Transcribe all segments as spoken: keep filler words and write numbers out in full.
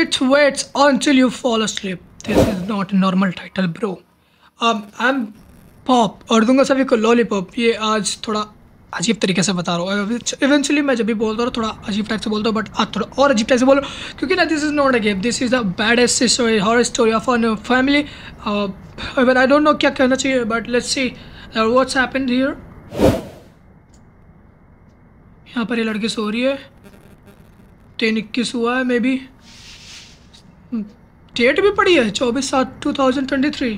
It waits until you fall asleep. This is not a normal title, bro. Um, I'm पॉप और दूंगा सभी को लॉलीपॉप। ये आज थोड़ा अजीब तरीके से बता रहा हूँ। इवेंचुअली मैं जब भी बोलता हूँ थोड़ा अजीब टाइप से बोलता हूँ, बट आज थोड़ा और अजीब टाइप से बोलो, क्योंकि ना this is not a game, this is the baddest story, horror story of a family. Even I don't know क्या कहना चाहिए, but let's see what's happened here. यहाँ पर ये लड़की सो रही है। टेन इक्कीस हुआ है, मे बी डेट भी पड़ी है चौबीस सात two thousand twenty three.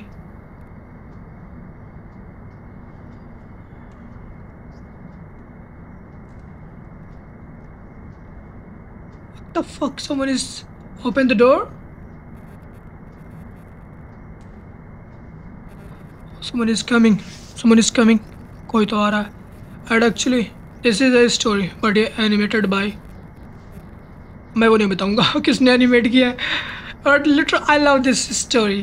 The fuck? Someone is open the door. Someone is coming. Someone is coming. कोई तो आ रहा है। And actually, this is a story, but ये animated by, मैं वो नहीं बताऊंगा किसने एनिमेट किया है, but literally I love this story.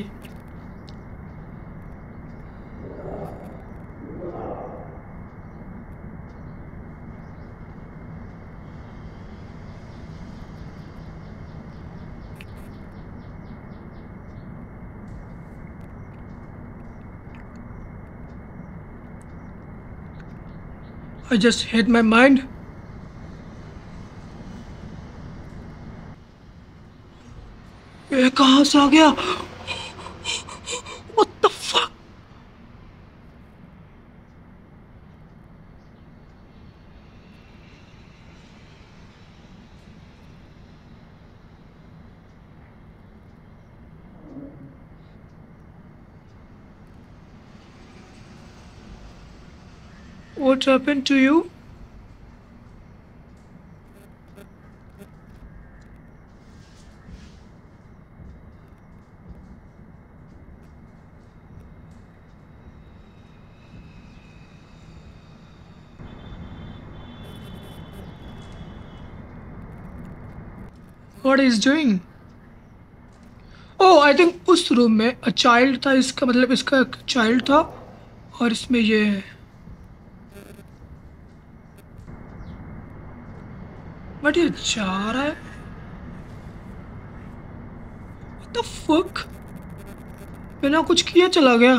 I just hate my mind. ये कहाँ से आ गया? What the fuck? What happened to you? What is doing? Oh, I think उस रूम में a child था, इसका मतलब इसका एक child था और इसमें ये बट ये जा रहा है। What the fuck? बिना कुछ किए चला गया।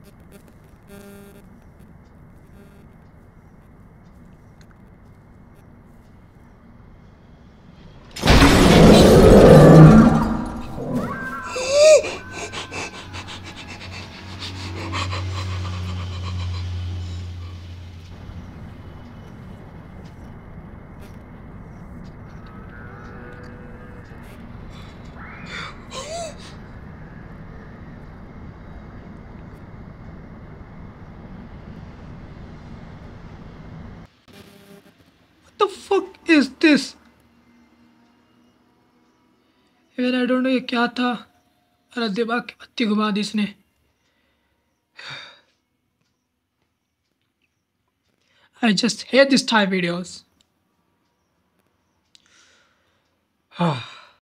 The fuck is this? Even I don't know ये क्या था। अरे दिमाग की बत्ती घुमा दी इसने। I just hate this type videos.